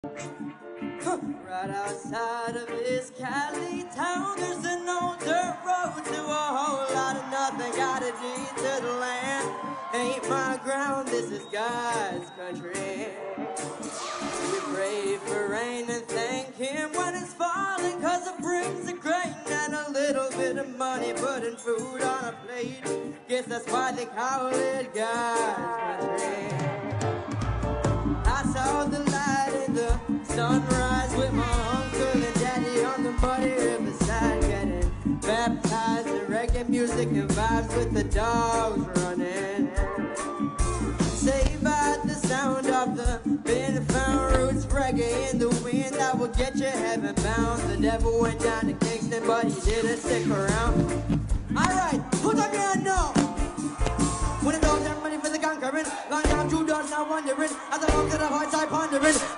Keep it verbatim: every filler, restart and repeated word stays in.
Right outside of this Cali town, there's an old dirt road to a whole lot of nothing. Got a deed to the land, ain't my ground, this is God's country. We pray for rain and thank Him when it's falling, cause it brings a grain and a little bit of money, putting food on a plate. Guess that's why they call it God's country. I saw the light in the sunrise with my uncle and daddy on the muddy riverside, getting baptized in reggae music and vibes with the dogs running. Saved by the sound of the been found roots, reggae in the wind that will get you heaven bound. The devil went down to Kingston, but he didn't stick around. Alright, put up your hand now. When the dogs are ready for the conquering, long down two doors now wondering, as I walk to the heart side pondering.